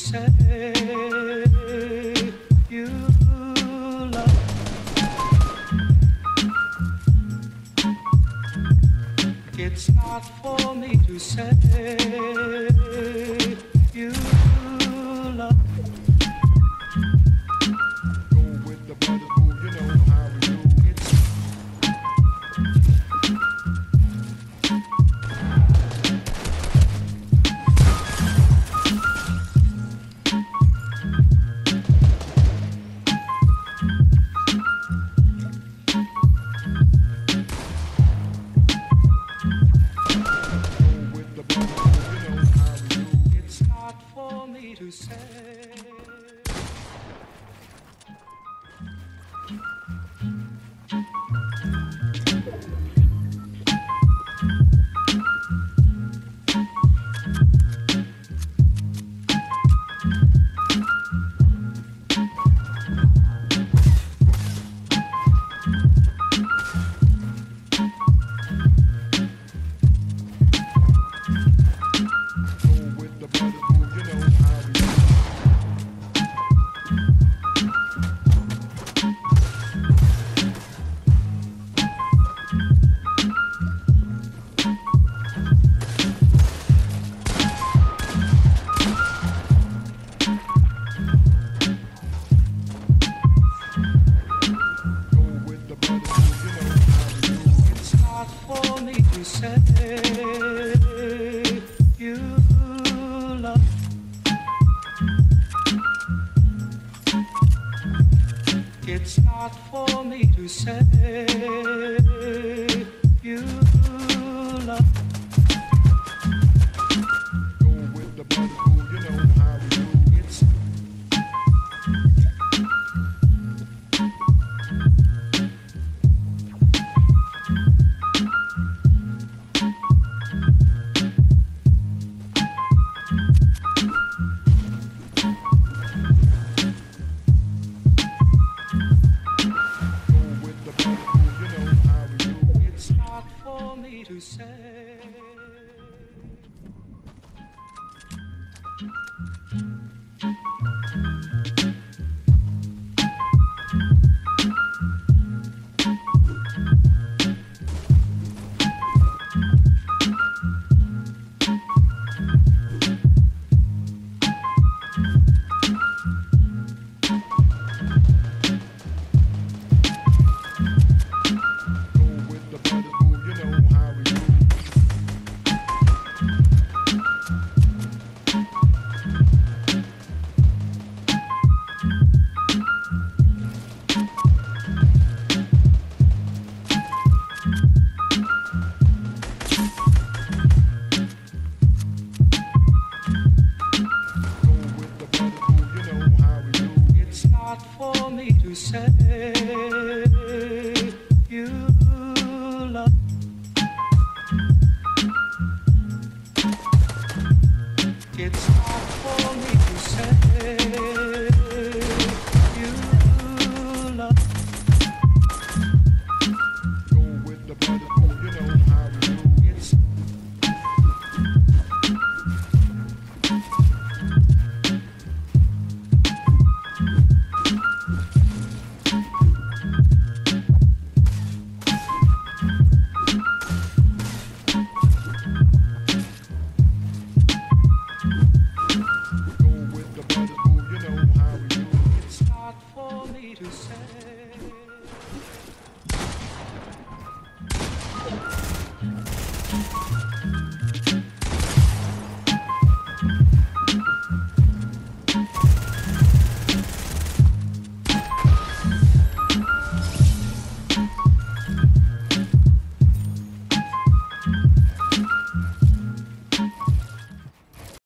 say you love. It's not for me to say you love. Go with the brothers, boo, you know how we do. It's not for me to say. It's not for me to say you love. It's not for me to say you love. Go with the brothers, boo, you know how we do. It's Go with the brothers, boo, you know how we do. It's not for me to say.